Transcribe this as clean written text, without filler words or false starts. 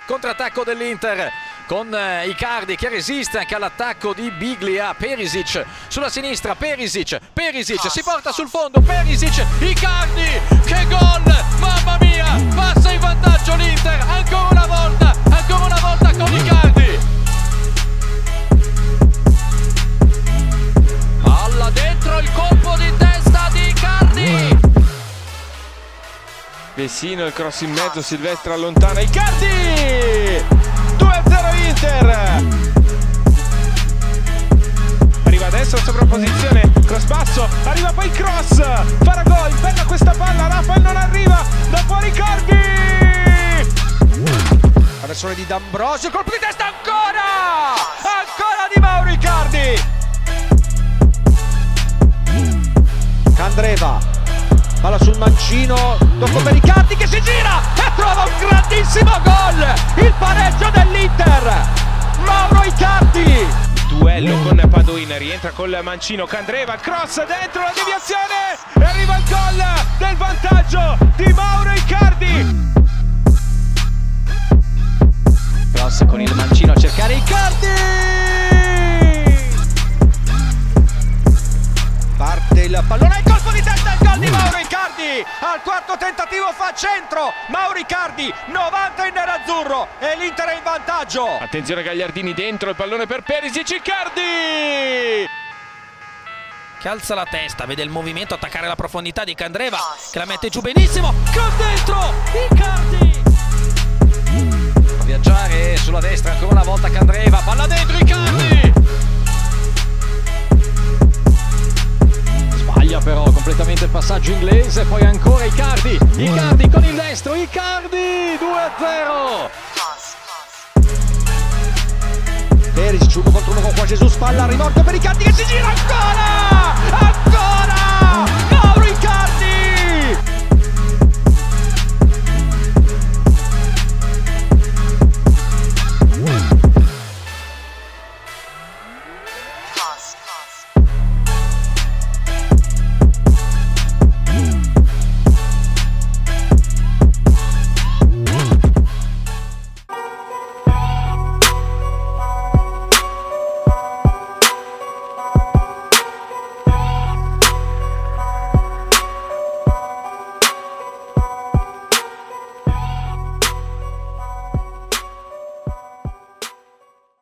contrattacco dell'Inter con Icardi che resiste anche all'attacco di Biglia. Perisic sulla sinistra, Perisic si porta sul fondo, Perisic, Icardi, che gol, mamma mia, passa in vantaggio l'Inter ancora una volta con Icardi. Palla dentro, il colpo di testa di Icardi. Vecino, il cross in mezzo, Silvestre allontana, Icardi! 2-0 Inter! Arriva adesso in sovrapposizione, cross basso, arriva poi il cross, farà gol, bella questa palla, Rafael non arriva, da fuori Icardi! La versione di D'Ambrosio, colpo di testa ancora! Ancora di Mauro Icardi! Candreva, palla sul mancino, tocco per Icardi che si gira e trova un grandissimo gol, il pareggio dell'Inter, Mauro Icardi. Duello con Padoin, rientra col mancino, Candreva, cross dentro la deviazione e arriva il gol del vantaggio di Mauro Icardi. Cross con il mancino a cercare Icardi. Parte il pallone, il colpo di testa, il gol di Mauro Icardi, al quarto tentativo fa centro, Mauro Icardi, 90 in nerazzurro e l'Inter è in vantaggio. Attenzione Gagliardini dentro, il pallone per Perisic, Icardi! Che alza la testa, vede il movimento, attaccare la profondità di Candreva che la mette giù benissimo, con dentro Icardi! A viaggiare sulla destra ancora una volta Candreva, palla dentro Icardi! Però completamente il passaggio inglese, poi ancora Icardi con il destro, Icardi 2-0. Perisic 1 contro 1 con Juan Jesus, palla a rimorchio per Icardi che si gira